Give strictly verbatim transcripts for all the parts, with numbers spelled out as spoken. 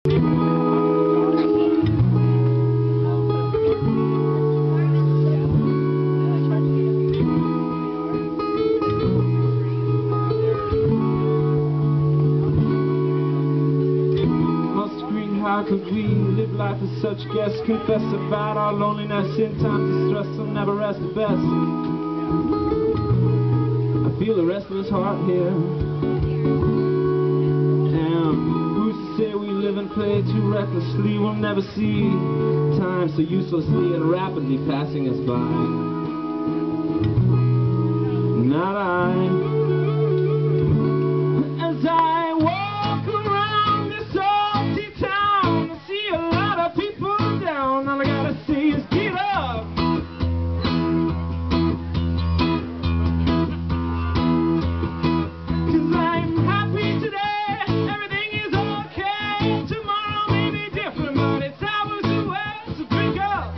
How could we live life as such guests? Confess about our loneliness in times of stress. I'll never rest the best. I feel the restless heart here. Damn, who's to say we live and play too recklessly? We'll never see time so uselessly and rapidly passing us by. Not I. As I walk around this salty town, I see a lot of people down. All I gotta say is get up. Cause I'm happy today, everything is okay. Tomorrow may be different, but it's hours away, so drink up.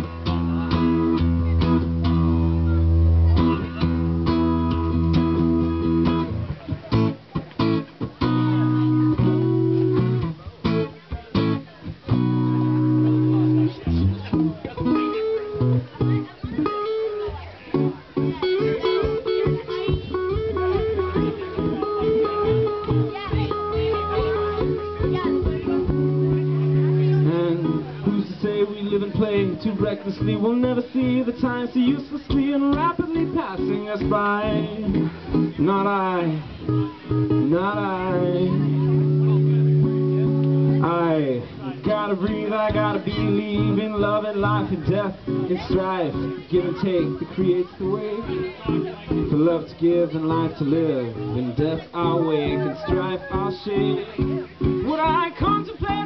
We live and play too recklessly. We'll never see the time so uselessly and rapidly passing us by. Not I, not I. I gotta breathe, I gotta believe in love and life and death and strife. Give and take that creates the way for love to give and life to live. In death I'll wake and strife I'll shake. What I contemplate